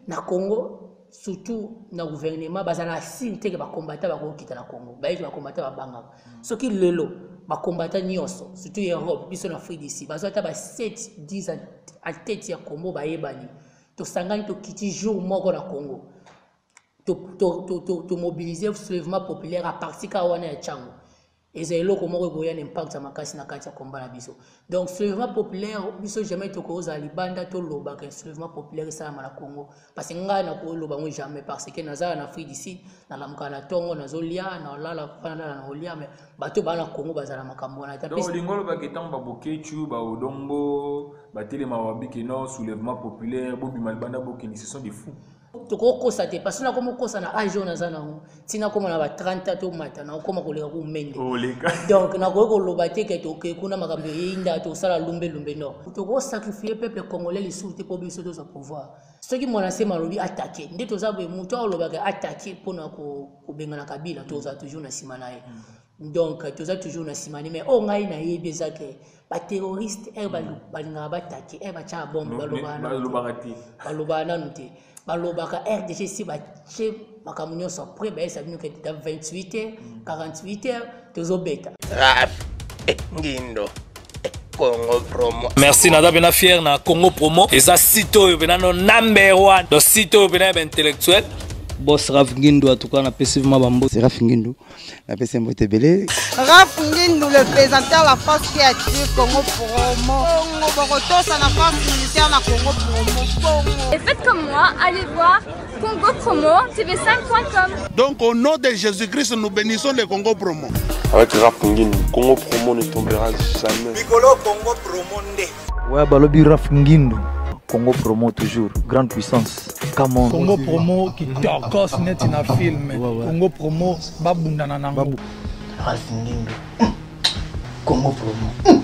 na Congo surtout na gouvernement bazana sinte que ba combattre ba ko kita na Congo ba ba combattre ba banga ce qui lelo ba combattre nyonso surtout Europe biso na Afrique d'ici bazota ba 7 10 à tête ya Congo ba yebani to sangani to kiti jour moko na Congo to mobiliser le soulèvement populaire à partir ka wana ya chango et c'est là comment regoyer l'impact à makasi na kati ya combat na biso donc soulèvement populaire biso jamais to ko za libanda to loba que soulèvement populaire ça na Congo parce que nga na ko loba jamais parce que nazala na Afrique d'ici na lamuka na tongo na zolia na lala pana na olia mais bato ba na Congo bazala makambo na donc lingolo ba ketamba bokechu ba odongo ba telema wabiki no soulèvement populaire bobi malbanda bokini ce sont des fous toko kosate parce que na komo kosa na age on azana ngo tina komo na ba 30 to mata na komo koleka ku mende donc na ko loba te ke to ke kuna makambo yinda to sala lumbe no toko sacrifier peuple congolais les soute pour biso to sa pouvoir ceux qui menacer malobi attaquer nde to za bo muto loba ke attaquer pona ko benga na kabila to za toujours na simanaye donc to za toujours na simani mais o ngai na yebi za ke ba terroriste e ba nga ba attaquer e ba cha bombe baloba na nte balobaka RDC si ba che makamunyo so près ba ça venu que dans 28 heures 48 heures tozobeta Ngindo Congo Promo. Merci nada bena fier na Congo Promo eza sito yo bena no number 1 do sito yo bena intellectuel boss Raf Ngindo atuka na pesivement bambo c'est Raf Ngindo la PC mbote belé Raf Ngindo le présentateur la force créative Congo Promo Bogoto ça la force militaire na Congo Promo et faites comme moi allez voir Congo Promo tv5.com. Donc au nom de Jésus-Christ nous bénissons le Congo Promo. Avec Raf Ngindo Congo Promo ne tombera jamais. Nicolo Congo Promo ndé. Ouais balobi Raf Ngindo Congo Promo toujours grande puissance. Come on. Congo Promo qui torcos net na film. Congo Promo babundana nango. Raf Ngindo Congo Promo.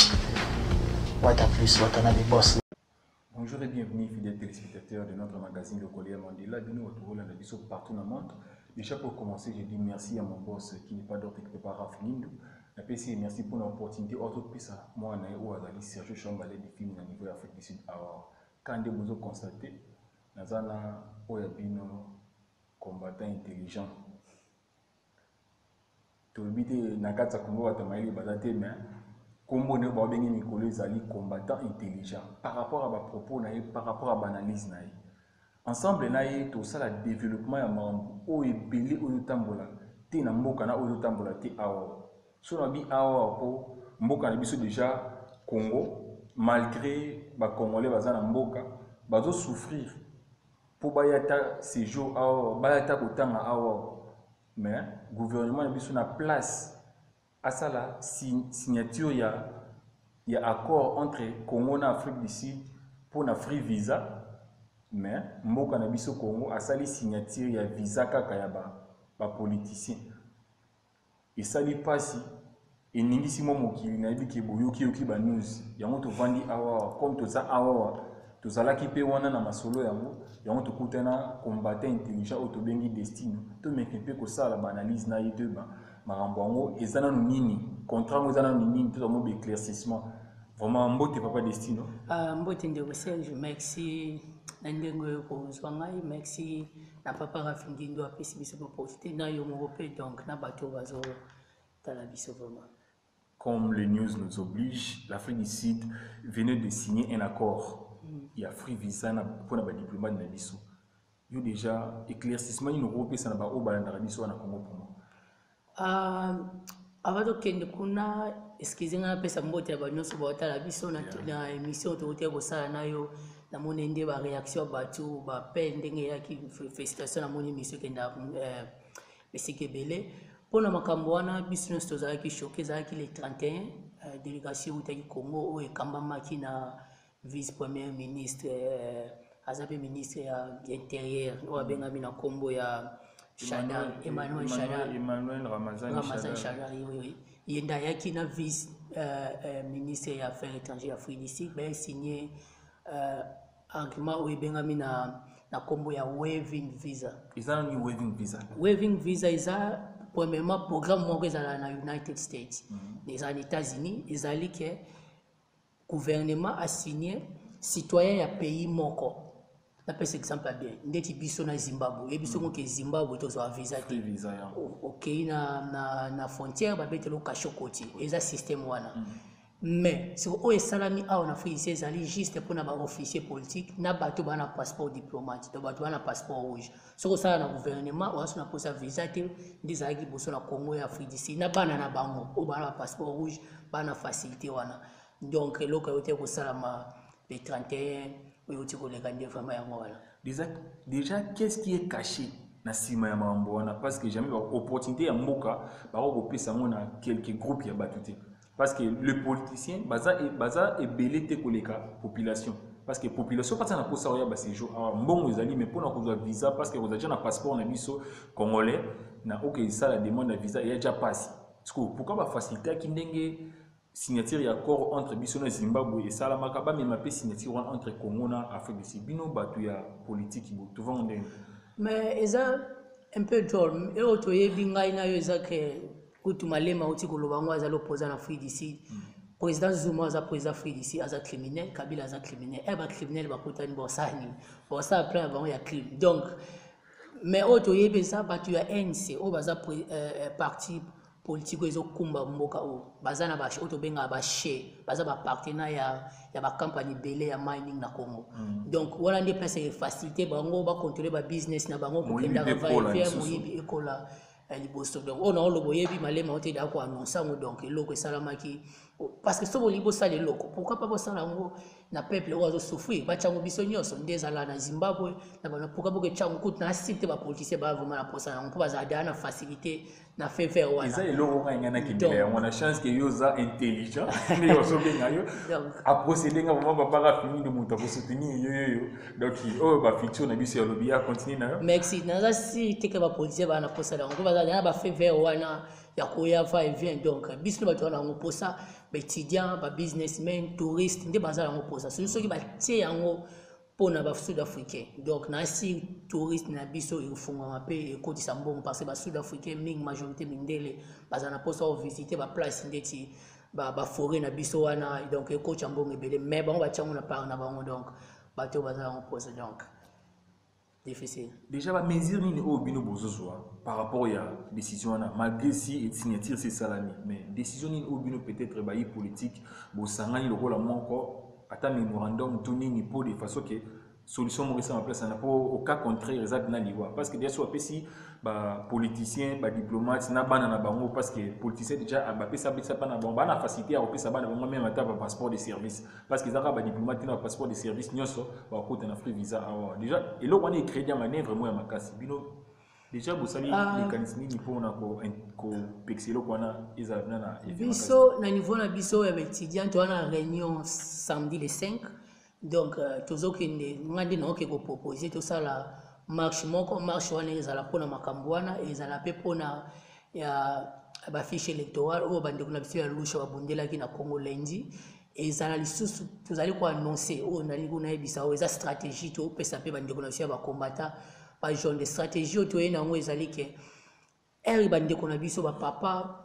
What a plus what a boss. Bonjour et bienvenue fidèles téléspectateurs de notre magazine Le Collier Mandela. Nous retrouvons l'indice partout dans le monde. Déjà pour commencer, je dis merci à mon boss qui n'est pas d'autre que Raf Ngindo. La PC, merci pour l'opportunité. Autre plus à moi, ou à Sergio Chambalé des films au niveau Afrique du Sud. Alors, quand vous avez constaté, nous avons un combattant intelligent. Tu as dit Nakata Congo Atamaïli Badate, mais Combo ne va bien Nicolas Zali combattant intelligent par rapport à ma propos, par rapport à ma analyse. Ensemble, nous avons tout ça, le développement ya mambo o ebele o tambola te na mboka na o tambola te awa. So na bi awa po mboka na biso déjà Congo malgré ba Congolais baza na mboka bazo souffrir pour bayata séjour awa bayata kotanga awa mais gouvernement na biso na place à ça la signature il y a accord entre Congo et Afrique du Sud pour na free visa mais mboka na biso Congo a sali signature ya visa kaka ya ba politicien et sali pasi et ningisi mo mokili na biki boyoki ba news yango to vandi awa comme to za awa to zala ki pe wana na masolo yango to kutana combattant intelligent auto bengi destino to mekepe ko sala ba analyse na yete ba marambo ezana nini contrat mo ezana nini to mo éclaircissement vraiment mbote papa destino mbote ndeko Serge merci ndengo ko zwangai merci na papa Raf Ngindo apesi biso opportunité na yo mo pe donc na bato bazo tala biso vraiment. Comme les news nous obligent, l'Afrique du Sud venait de signer un accord. Il y a free visa pour les diplomates de biso. Il y a déjà éclaircissement in Europe ça na ba o balanda biso na Congo Promo. Avant kende kuna excusez nga pesa mbote ya banyoso ba tala biso na émission to te ko sala nayo na moni ndé ba réaction batu ba pe ndenge ya ki félicitation na moni émission kenda mesike belé pona makambo wana biso to za ki choqué za ki le 31 délégation utaki Congo o ekamba maki na vice premier ministre azabe ministre ya intérieur o benga mina kombo ya Emmanuel Ramazan Shadari, oui. Il y a na vice ministre des Affaires étrangères Afrique du Sud, ben signé argument où benga na combo ya waiving visa. Is that ni waiving visa? Waiving visa is a premièrement programme moko ezala na United States. Les États-Unis, ezali que gouvernement a signé citoyen ya pays moko. Par exemple, bien, ndeti biso na Zimbabwe, et biso que Zimbabwe to so visa te. OK na frontière ba betelo kashokoti, eza système wana. Mais si on est salami a on a fait ici ali juste pour na ba officier politique na bato ba na passeport diplomate, to bato ba na passeport rouge. So ko sala na gouvernement ou aso na posa visa te ndizaki boso na Congo et Afrique d'ici na bana na bango o ba na passeport rouge ba na facilité wana. Donc loko yote ko sala ma le 31 Déjà, qu'est-ce qui est caché dans Sima Yamamboana? Parce que jamais l'opportunité à Moka, par quelques groupes qui battu. Parce que le politicien, baza est belé te koleka population. Parce que population pas ça na posa oya ba séjour. Bon vous allez mais pour na visa parce que vous avez déjà un passeport na biso congolais na OK ça la demande de visa il y a déjà passé. Pourquoi ba faciliter ki ndenge signature d'accord entre biso na Zimbabwe et Salamaka ba même pas signature entre Congo na Afrique du Sud bino batu ya politique bo tout vendre. Mais eza un peu drôle et otoye bingai na yo eza que kutu malema oti ko lobango aza l'opposant na Afrique du Sud. Président Zuma aza président Afrique du Sud aza criminel, Kabila aza criminel, et ba criminel ba kotani bosani. Bon ça plein avant ya crime. Donc mais otoye beza batu ya ANC o baza parti politique ezo kumba mboka o bazana ba auto benga ba she baza ba partenaire ya ba compagnie belé ya mining na Congo. Donc wala ndi pesa facilité bango ba contrôler ba business na bango ko kenda vérifier moyibi ekola liboso. Donc on a le boyebi malema ote da ko annoncer donc eloko salamaki parce que sobo libo sale loko pourquoi pas bosala ngo na peuple ozo souffrir ba chango biso nyoso ndezala na Zimbabwe na bana pourquoi boke chango kut na cité ba politicien ba vraiment na posa ngo ba za dana facilité na fait faire wana ça eloko ngana kidele on a chance que yoza intelligent mais yozo benga yo a procéder nga vraiment ba ba fini de monta pour soutenir yo donc oh ba fiction na biso lobby a continuer na yo merci na za si teke ba politicien ba na posa ngo ba za dana ba fait faire wana ya koya va et vient donc biso ba tona ngo posa étudiants, businessmen, touristes, des bazar en opposant. C'est ceux qui battent en pour na sud-africain. Donc na si touristes na biso ils font un peu côté sambon parce que sud-africain ming majorité mindele bazar na posa visiter ba place ndeti ba forêt na biso wana donc coach ambon ebele mais bon ba tchango na par na bango donc bato bazar en opposant donc difficile. Déjà la mesure ni au bino bozozwa par rapport à décision na malgré si signature c'est salami mais décision ni au bino peut-être ba politique bo sangani le rôle à moi encore ata mémorandum toni ni pour de façon que solution mo resa en place na pour au cas contraire exact na liwa parce que déjà soit pesi ba politicien ba diplomate na bana na bango parce que politicien déjà ba pesa pas na bango na facilité à pesa bana bango même ata ba passeport de service parce que zaka ba diplomate na passeport de service nyoso ba ko na free visa awa déjà et là on est crédit à manière vraiment ya makasi bino déjà vous savez mécanisme ni pour na ko pexelo kwana isa na biso na niveau na biso ya étudiant on a réunion samedi le 5 donc toujours kende ngandi na ko proposer tout ça la marche moko marche wana ezala pona makambwana ezala pe pona ya ba fiche électorale o bande kuna biso ya lusha babundela ki na Congo lundi ezala lisusu tozali ko annoncer o nali kuna ebisa o eza stratégie to pesa pe bande kuna biso ya ba combattant ba genre de stratégie to ena ngo ezali ke eri bande kuna biso ba papa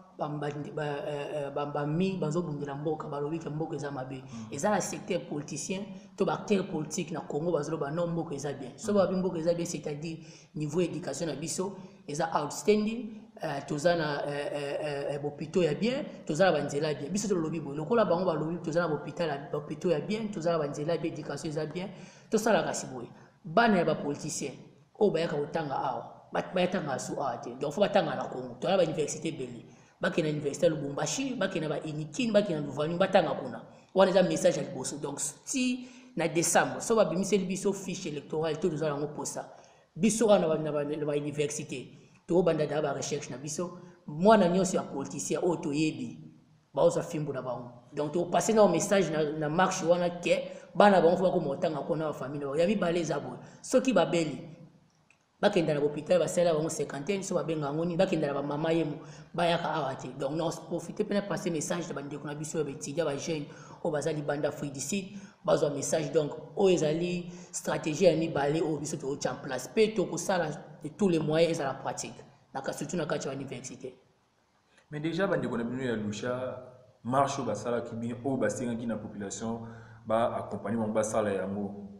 bambami bazobundela mboka balobi ke mboka eza mabe ezala secteur politicien to ba acteur politique na Congo bazoloba non mboka eza bien so ba mboka eza bien c'est-à-dire niveau éducation na biso eza outstanding tozana hôpital ya bien tozala banzela bien biso to lobi bo lokola bango balobi tozala hôpital ya bien tozala banzela bien éducation eza bien tosala kasi boye bana ya ba politicien o bayaka kotanga awa bayatanga su ate donc faut batanga na Congo tozala ba université beli baki na université Lubumbashi baki na ba Inikin baki na Luvani batanga kuna wana eza message à liboso donc si na décembre so ba bimiseli biso fiche électorale to dozala ngo posa biso wana ba université to banda da ba recherche na biso mwana nyonso ya politicien o to yebi ba oza fimbo na bango donc to passer na message na marche wana ke bana bango fo ko motanga ko na famille ya bi baleza boy soki ba beli bakenda na hôpital basala bango 50 so babenga ngoni bakenda ba mama yemu bayaka awati donc non profiter pour passer message de bande kuna biso ba étudiant ba jeune o bazali banda Afrique du Sud bazo message donc o ezali stratégie ya mibale o biso to en place pe to ko sala de tous les moyens à la pratique na ka surtout na ka cha université mais déjà bande kuna bino ya lusha marche ba sala ki bien o basenga ki na population ba accompagner ba sala yango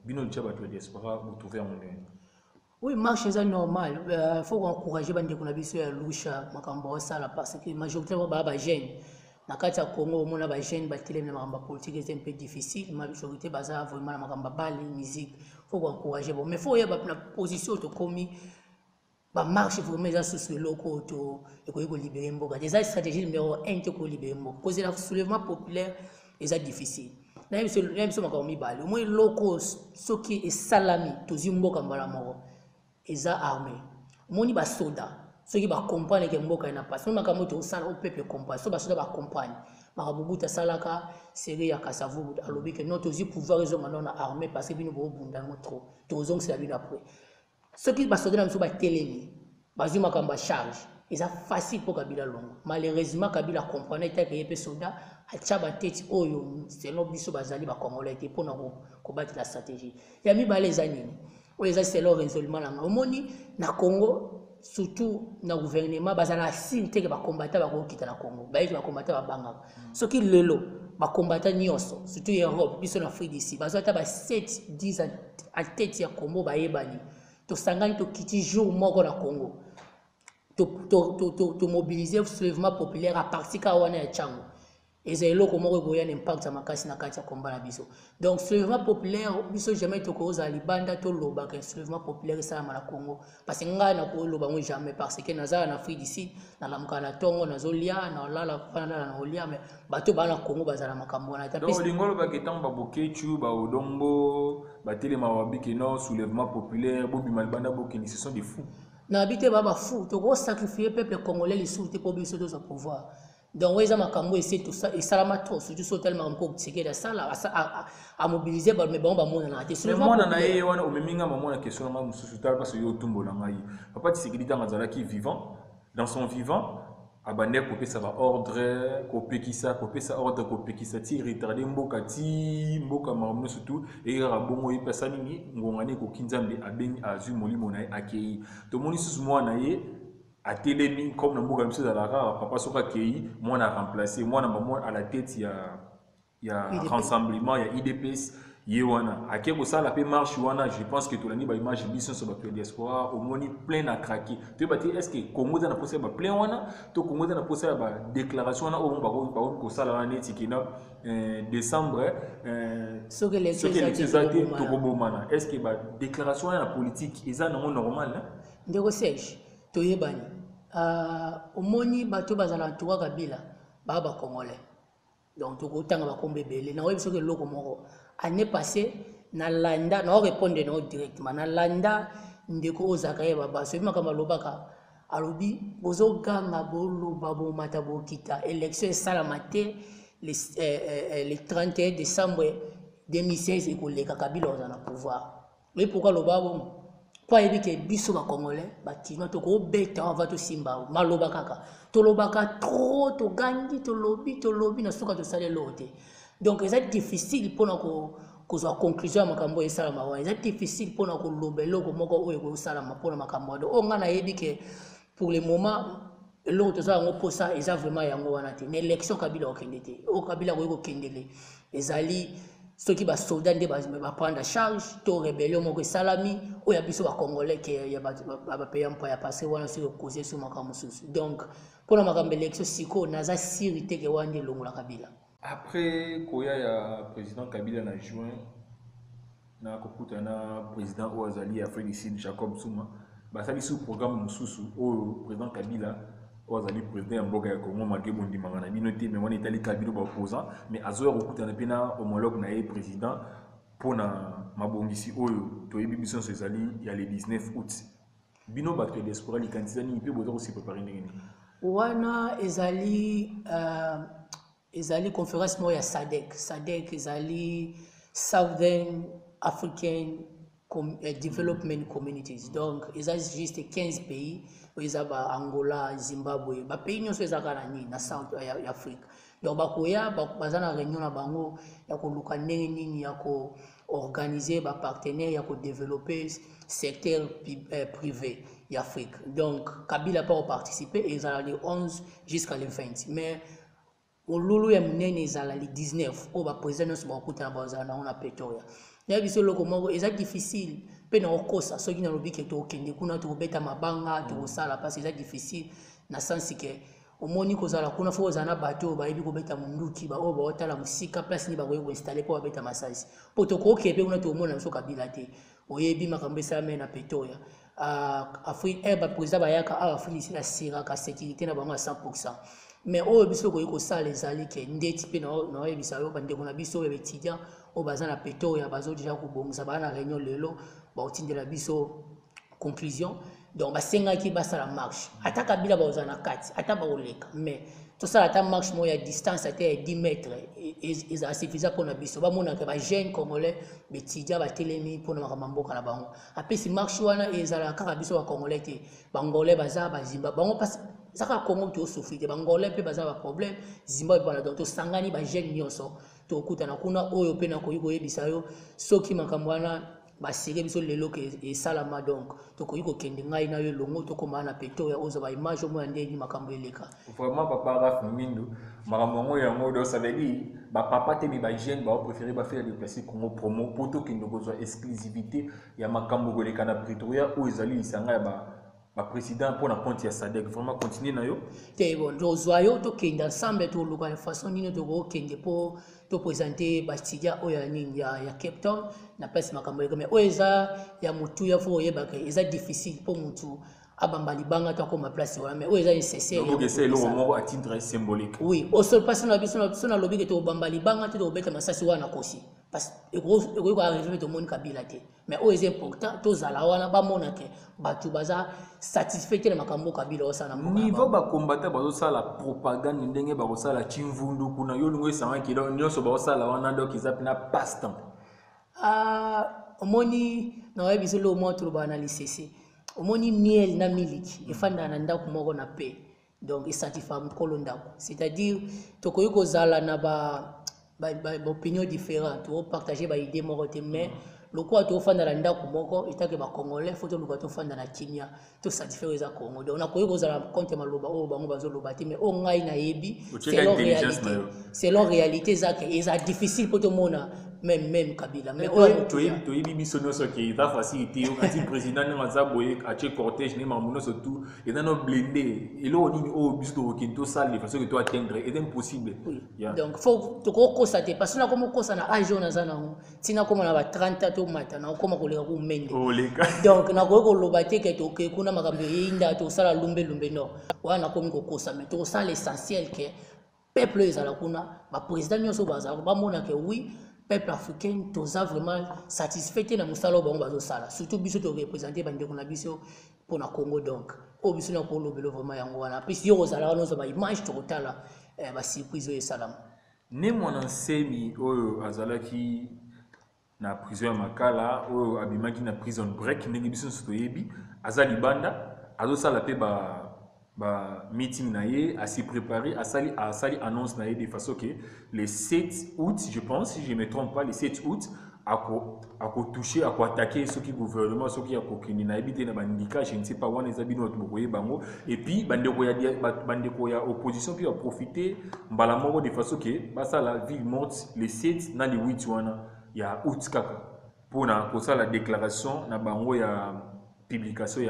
bino le chaba de diaspora vous trouvez en monnaie. Oui, marche c'est normal. Il faut encourager bande qu'on a biso ya lusha makambo sala parce que majoritairement ba jeune na kati ya Congo mona ba jeune ba télé na makamba politique c'est un peu difficile, majorité baza vraiment na makamba bali musique. Faut encourager bon mais faut y avoir na position to komi ba marche vraiment ça sur le locaux to et ko libérer mboka. Déjà stratégie numéro 1 to ko libérer mboka. Cause le soulèvement populaire est difficile. Na même so makambo bali. Au moins locaux ceux qui est salami to zimboka mbala moko. Eza armé. Moni ba soda. Ceux qui ba comprendre que mboka ina passe. Nous makambo to sala au peuple comprendre. So ba soda ba comprendre. Makabubuta salaka série ya kasavu alobi que notre aussi pouvoir raison maintenant armé parce que bino bo bunda trop. Tozong c'est la vie après. Ceux qui ba soda na mso ba telemi. Bazu makambo charge. Eza facile pour Kabila longo. Malheureusement Kabila comprendre que yepe soda a tchaba tete oyo selon biso bazali ba congolais te pour na ko battre la stratégie. Ya mi ba les années. C'est leur résolument là. Au moni na Congo, surtout na gouvernement, bazala sinte que ba combattre ba ko kita na Congo. Ba ba combattre ba banga. Ce qui lelo, ba combattre nyonso, surtout Europe, biso na Afrique d'ici. Bazata ba 7 10 à tête ya Congo ba yebani. To sangani to kiti jour moko na Congo. To mobiliser le soulèvement populaire à partir ka wana ya Chango. Et c'est là comment on a un impact sur ma casse na katia combat na biso. Donc soulèvement populaire biso jamais to ko za libanda to loba que soulèvement populaire ça na Congo parce que nga na ko loba ngo jamais parce que naza na Afrique d'ici na lamka na tongo na zolia na lala fana na olia mais bato ba na Congo bazala makambo na donc lingolo ba ketam ba bokechu ba odongo ba telema ba bikeno soulèvement populaire bobi malbanda bokeni ce sont des fous. Na habité ba fou to ko sacrifier peuple congolais les sous pour biso to pouvoir. Donc, oui, ça m'a camoué, tout ça, et ça m'a trop, surtout sur tellement encore c'est que ça là, à mobiliser, mais bon, bah, moi, on a été sur le monde, on a eu, on a eu, on a question, on a eu, parce que yo tumbo na ngai. Papa, tu sais qu'il est dans la qui vivant, dans son vivant, abandonné, copier ça va ordre, copier qui ça, copier ça ordre, copier qui ça, ti retardé, mboka marmon surtout, et il y a bon moi personne ni, on a né ko kinzambe abeng azu moli mona akei. Tout le monde sous moi na ye. À télémi comme dans beaucoup de choses à la rare papa soka kei moi on a remplacé moi à la tête il y a rassemblement il y a IDPS yewana à quelque ça la paix marche wana je pense que tout l'année ba image mission sur la diaspora au moni plein à craquer tu vas dire est-ce que Congo na poser ba plein wana to Congo na poser ba déclaration wana au ba ko ça la net qui na décembre ce que les to bomana est-ce que ba déclaration la politique est ça normal ndeko Serge toyebani omoni bato bazala tuwa Kabila baba congolais donc tokotanga bakombe belé na webiso ke loko moko année passée na landa na répondre no directement na landa ndeko ozaka ye baba so makamba lobaka alobi bozo ganga boloba bo mata bo kita élection salamate le 31 décembre 2016 et koleka Kabila ozana pouvoir mais pourquoi lobabo pour éviter que biso ba congolais ba kino to ko beta on va to simba maloba kaka to lobaka trop to gangi to lobi na soka to sale lote donc c'est difficile pour ko zo conclusion makambo esala mawa c'est difficile pour ko lobelo ko moko oyo ko sala mapona makambo do on ngana yebi que pour le moment l'autre ça on pour ça ça vraiment yango wana te l'élection Kabila okendete o Kabila ko kendele ezali ceux qui ba soldats de base ba prendre charge to rébellion moko salami o ya biso ba congolais que ya ba payant pour ya passer wana sur causer sur makambo susu donc pour la makambo élection siko naza sécurité ke wande longola Kabila après koya ya président Kabila na juin na kokuta na président Ouazali Afrique du Sud Jacob Zuma ba sali sous programme mususu o président Kabila Ouazali président mboka ya Congo malgré bondi mangana binoté mais on est allé Kabila ba opposant mais azoya kokuta na pena homologue na ye président pour na mabongisi oyo to yebi biso ezali ya le 19 août bino ba que diaspora li candidat ni pe bozo se préparer ndenge wana ezali conférence mo ya SADC ezali Southern African Development Communities donc ezali juste 15 pays ezaba Angola Zimbabwe ba pays nyonso ezaka na South ya Afrique donc bakoya bazana réunion na bango ya ko luka ndenge nini ya ko organiser ba partenaires ya ko développer secteur privé ya Afrique donc Kabila pas participer ezala le 11 jusqu'à le 20 mais au lulu ya munene ezala le 19 o ba président nyonso ba kuta na bazana na Pretoria na biso loko moko eza difficile pe na okosa soki na lobike to okende kuna to beta mabanga to sala parce eza difficile na sens que omoni kozala kuna fo ozana bato ba yebi ko beta munduki ba o ba otala musika place ni ba ko installer po beta masasi po to ko kepe kuna to mona so kabila te oyebi makambo esala na Pretoria Afrique ba président bayaka Afrique la sira ka sécurité na bango à 100%. Mais au biso ko yiko sala ezali ke ndeti pe na yebisa yo bande ko na biso be étudiant o bazana Pretoria bazo déjà ko bomisa bana réunion lelo ba otindela biso conclusion donc basenga ki basala marche ata kabila ba ozana kati ata ba oleka mais tout ça ata marche mo ya distance ata 10 mètres et ça suffisant pour na biso ba mona ke ba jeune congolais betidia ba telemi pour na makamboka na bango après si marche wana ezala kaka biso ba congolais te bangolais baza ba zimba bango parce saka Congo to souffrir bangolais pe baza ba problème Zimbabwe bana donc to sangani ba jeune nyonso to kutana kuna oyo pe na ko yebisa yo soki makambo wana basire biso lelo ke esalama donc tokoyiko kende ngai na yo longo tokoma na Pretoria oza ba image mo ndeni makambo eleka vraiment papa Raf Mindu makambo ngo yango do sabeli ba papa te ba jeune ba préférer ba faire déplacer Congo promo poto kende kozwa exclusivité ya makambo koleka na Pretoria o ezali isanga ba président pour na compte ya SADC vraiment continuer na yo te bon dozoyo to kende ensemble to loka façon nino to ko kende pour to présenter bastidia oya nini ya Cape Town na place makambo mais oeza ya mutu ya fo yeba ke eza difficile pour mutu abamba libanga to koma place wana mais oeza nécessaire donc c'est le moment à titre symbolique oui au seul passe na biso na lobi ke to bamba libanga to beta masasi wana kosi parce que ko arriver to mon kabila te mais oeza important to zala wana ba monake batu baza satisfait na makambo kabila osana niveau ba combattre bazo sala propagande ndenge ba sala chimvundu kuna yo lingo esanga kilo nyoso ba sala wana donc ils na passe temps omoni na webi solo mo to ba analyser omoni miel na miliki efanda na ndako moko na paix donc esatisfa mkolo ndako c'est-à-dire to koyiko zala na ba opinion différente to partager ba idée moko te mais loko to fanda na ndako moko etake ba congolais faut to loko to fanda na Kenya to satisfaire za Congo donc na koyiko zala compte maloba o bango bazo loba te mais o ngai na yebi selon réalité za ke eza difficile pour tout monde même kabila mais to yebi biso no so ke eza facilité o kati président na zaboye a che cortège ne mamuno surtout et dans no blindé et lo nini o biso to kinto sale façon que to atteindre est impossible donc faut to ko constater parce que na comme ko sana age on azana tina comme na ba 30 to mata na koma ko leka ku mende donc na ko loba te ke to ke kuna makambo yinda to sala lumbe no wana komi ko kosa mais to sala l'essentiel que peuple ezala kuna ba président nyoso baza ba mona ke oui peuple africain toza vraiment satisfait na musalo bango bazo sala surtout biso to représenter bande ko na biso pour na Congo donc o biso na ko lobelo vraiment yango wana puis yo ozala wana zo ba image to kotala ba surprise e salam ne mwana nsemi oyo azalaki na prison ya Makala oyo abimaki na prison break ndenge biso to yebi azali banda azo sala pe ba meeting na ye à se préparer à sali annonce na ye de façon que le 7 août je pense si je me trompe pas le 7 août à toucher à attaquer ce qui gouvernement ce qui a kokini na ebité na bandika je ne sais pas wana ezabino bokoye bango et puis bandeko ya opposition puis a profiter mbala moko de façon que basa la ville morte le 7 na le 8 wana ya août kaka pour na kosa la déclaration na bango ya publication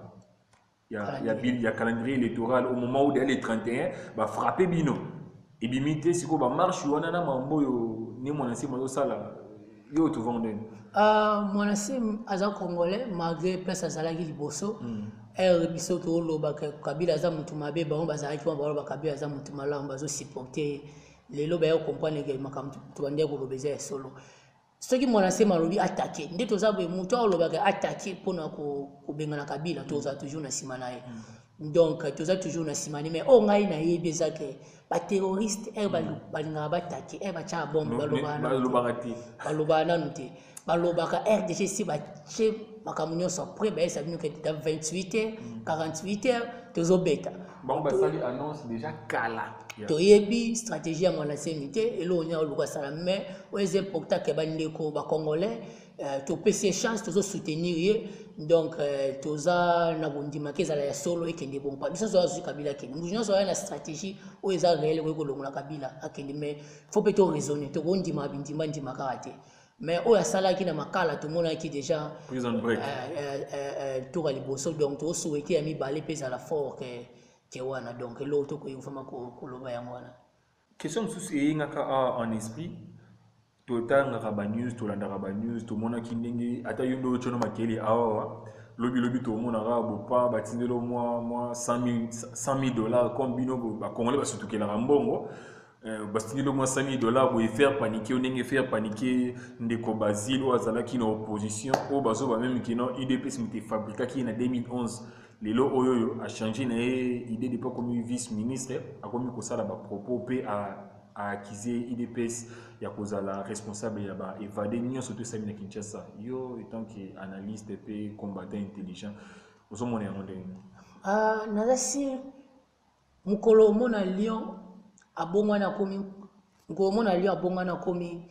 ya calendrier électoral au moment où les 31 va frapper bino et bimité siko ba marche wana na mambo yo ni monasi mazo sala yo to vendre monasi aza congolais malgré place azalaki liboso biso to loba kabila za mutu mabe bango bazalaki ba ba kabila za mutu malamu bazo supporter lelo ba yo comprendre que makamtu to bande ko lobeza solo ce qui monasi malobi attaquer nde to za boye mutu oloba ka attaquer pona ko benga na kabila to za toujours na simana ye donc to za toujours na simani mais o ngai na yebi ezake ba terroriste balinga bataki ba cha bombe balobana nute balobaka RDC si ba che makamunyo so près ba ça venu que dans 28h 48h tozo beta bon ba sali annonce déjà kala to yebi stratégie à la sécurité et l'on a le sala mais c'est important que bandeko ba congolais to PC chance to soutenir donc toza na bondima kezala ya solo ekende bon pas biso zo kabila kende mujino zo na stratégie o eza réel ko longola kabila akende mais faut peut-être raisonner to bondima bindima ndima karate mais oyo asalaki na makala tomonaki déjà prison break tour à liboso donc tosouhaité ya mibale mpe ezala fort ke wana donc eloko tokoki vraiment koloba yango wana. Question mosusu eyingaka en esprit totangaka banews tolandaka banews tomonaki ndenge ata yo nde oyo tyono makeli awawa lobi tomonaka bopa batindelo mwa $100,000 comme bino bakongole basutukelaka mbongo bastingelo mwa $100,000 boye faire paniquer ndenge faire paniquer ndeko Basile oyo azalaki na opposition oyo bazoba meme kino UDPS mite fabrikaki na 2011 lelo oyo a changé na idée de pas comme vice ministre akomi kosala ba propos pe a accuser UDPS ya kozala responsable ya ba évader nyonso to sami na Kinshasa yo étant que analyste pe combattant intelligent ozomona yango ndenge nazasi mukolo mona Lyon abongwana komi ngomona Lyon abongwana komi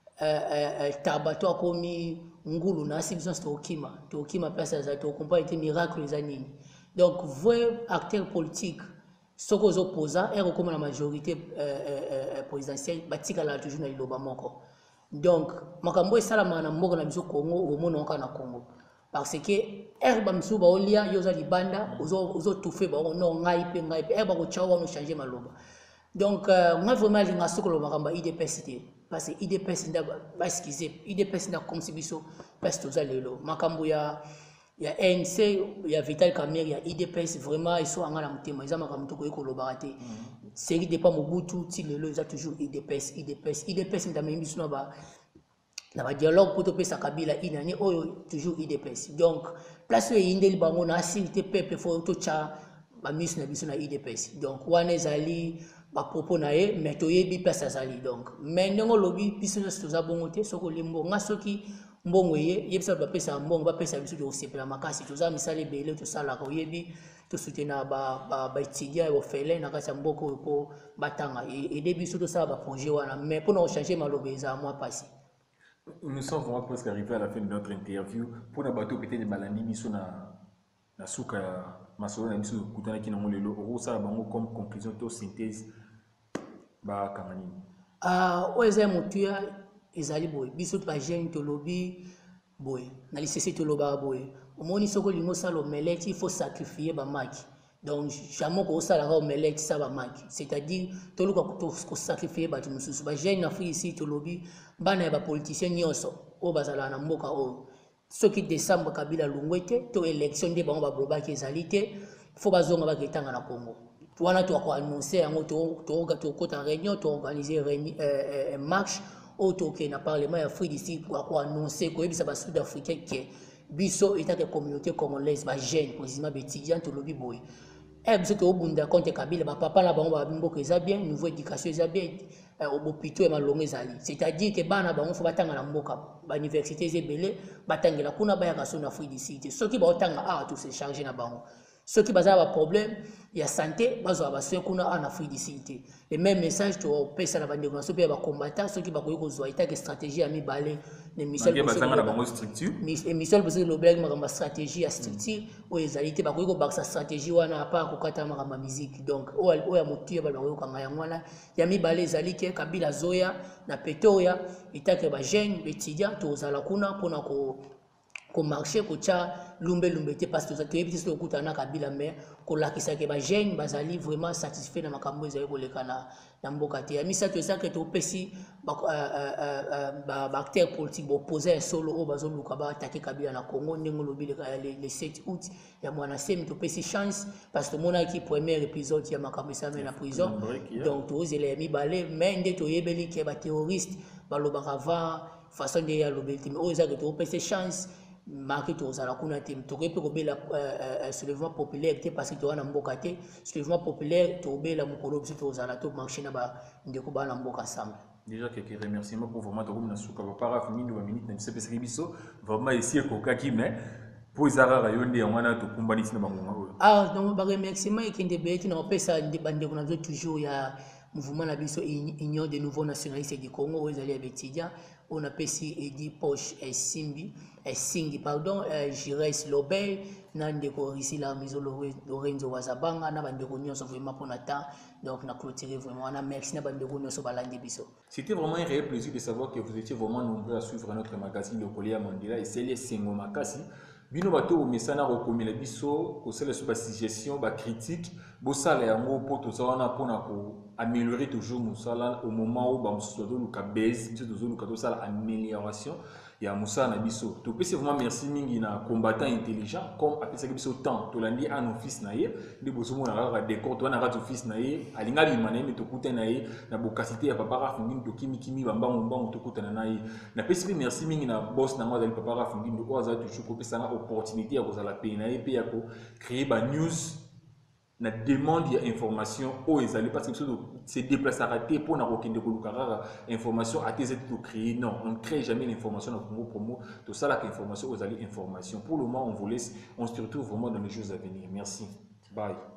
tabato akomi ngulu na sibison tokima pesa za to comprendre te miracle za nini donc vrai acteur politique soko zo posa et comme la majorité présidentielle batika la toujours na liloba moko donc makambo esalama na mboka na biso Congo omona oka na Congo parce que herba msuba olia yoza libanda ozo toufer ba no ngai pe herba ko chawa no changer maloba donc moi vraiment linga soko lo makamba IDPS parce que IDPS nda baskize IDPS nda comme sibiso parce que lelo makambo ya ANC ya Vital Kamerhe ya IDPS vraiment ils sont en ngala mutema ils makambo to ko ekoloba te série de pas Mobutu ti lelo ils a toujours IDPS nda membi suna ba na ba dialogue pour to pesa Kabila inani oyo toujours IDPS donc place yo indeli bango na asili peuple faut to cha ba miss na biso na IDPS donc wana ezali ba propos na ye mais to yebi place azali donc mais ndongo lobi biso to za bongo te soko limbo nga soki mbongo ye yebisa ba pesa mbongo ba pesa biso to sepela makasi to za misale bele to sala ko yebi to soutenir ba étudiants au fele na kasa mboko ko batanga et début surtout ça ba projet wana mais pour nous changer malobeza moi passé. Nous sommes vraiment presque arrivés à la fin de notre interview pour na bato peut-être balandi biso na suka masolo na biso kutana kina ngolelo osa bango comme conclusion to synthèse ba kamani oza mutuya ezali boy biso ba jeune to lobby boy na lycée to loba boy omoni soko lingo sala omelette il faut sacrifier ba maki donc jamais ko sala ka omelette ça ba maki c'est-à-dire to luka ko sacrifier ba tumususu ba jeune na Afrique ici to lobby bana ba politiciens nyonso o bazala na mboka o soki décembre Kabila lungwete to élection de bango ba blobaki ezali te faut bazonga ba ketanga na Congo wana to ko annoncer yango to kota réunion to organiser marche auto ke na parlement ya Afrique ici pour annoncer ko ebisa ba sud-africain ke biso eta ke communauté congolaise ba jeune président bétidian to lobby boy biso to obunda contre Kabila ba papa na bango ba bimboka eza bien nouveau éducation eza bien au bopito et malongo ezali c'est-à-dire que bana bango faut batanga na mboka ba université ezebele batangela kuna ba ya kaso na Afrique ici soki ba otanga to se charger na bango ceux qui basent un problème il y a santé bazo abaswe kuna en Afrique d'ici le même message to pesa na bande konso pe ba combattant ceux qui ba koyo kozwa ita que stratégie ami balé ne Michel basanga na bango structure Michel bose le blague makamba stratégie à structure o ezalité ba koyo ba stratégie wana apa kokata makamba musique donc o ya motu ba koyo kanga ya ngwana ya mi balé ezali ke Kabila zoya na Pretoria ita que ba jeune étudiant to zala kuna pona ko marché ko cha lumbe te parce que ça te yebisi ko kutana Kabila mais ko lakisa ke ba jeune bazali vraiment satisfait na makambo ezali ko lekana na mboka te amisa to ça que to pesi ba acteur politique opposé solo o bazo luka ba attaquer Kabila na Congo ndengo lobi le 7 août ya mwana semi to pesi chance parce que mona ki premier épisode ya makambo ça na prison donc to zele mi balé mais nde to yebeli ke ba terroriste ba lobaka va façon de ya lobeli mais o za que to pesi chance marqué to zala kuna te to kepe ko bela soulèvement populaire parce que to wana mboka te soulèvement populaire to bela mukolo biso to zala to marché na ba ndeko bana mboka ensemble. Déjà quelques remerciements pour vraiment to na suka ba para fini de minute na biso pesa biso vraiment ici ko kaki mais pour izara rayonde ya wana to kumbani tina bangonga donc ba remerciement ekende beti na pesa de bande kuna toujours ya mouvement na biso union des nouveaux nationalistes du Congo ezali ya betidia on a pesi edi poche singi pardon Jires Lobel nandeko ici la maison Lorenzo Wazabanga na bandeko nyonso vraiment pour nata donc na clôturer vraiment na merci na bandeko nyonso balandi biso. C'était vraiment un réel plaisir de savoir que vous étiez vraiment nombreux à suivre notre magazine Le Kolia Mandela et c'est les Sengo Makasi. Bino bato mesana rekomela biso ko sala sur ba suggestion ba critique bo sala yango po to sawana pona ko améliorer toujours musala au moment où ba musodo luka base biso to luka to sala amélioration ya musala biso to pese vraiment merci mingi na combattant intelligent comme apesa biso temps to landi en office na ye ndi bozo mona ka décor to na ka office na ye alinga limana me to kuta na ye na bokasité ya papa rafungi to kimi bambango to kuta na ye na pese merci mingi na boss na ngwa papa rafungi ndo ko za toujours ko pesa opportunité à cause de la peine et puis à créer ba news na demande ya information au ezali parce que c'est déplacé à rater pour na kokende ko lukara information à tes to créer non on ne crée jamais l'information dans Congo Promo tout ça là information aux allez information pour le moment on vous laisse on se retrouve vraiment dans les jours à venir merci bye.